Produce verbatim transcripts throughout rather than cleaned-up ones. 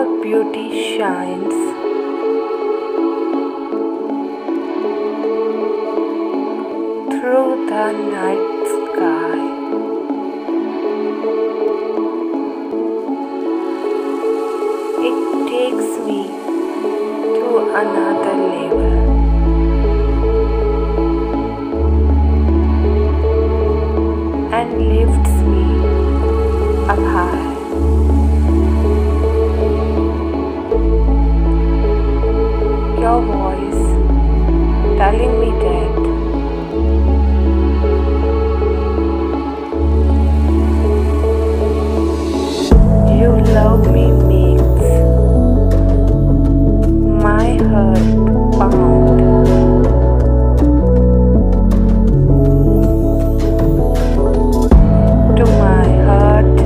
Your beauty shines through the night sky. It takes me to another level. And lifts me up high. Your voice telling me that you love me makes my heart pound. To my heart,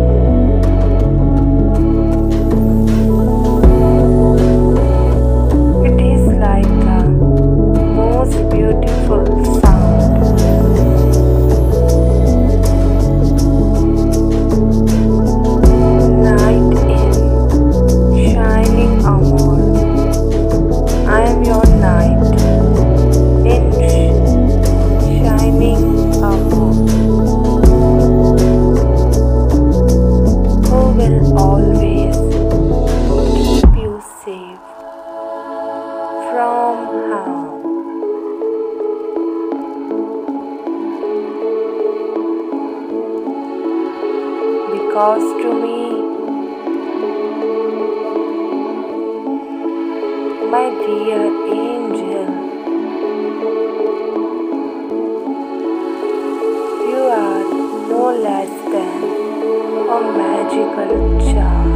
it is like the most beautiful sound. Night in shining armor. I am your knight in sh- shining armor, who will always keep you safe from harm. Because to me, my dear angel, you are no less than a magical child.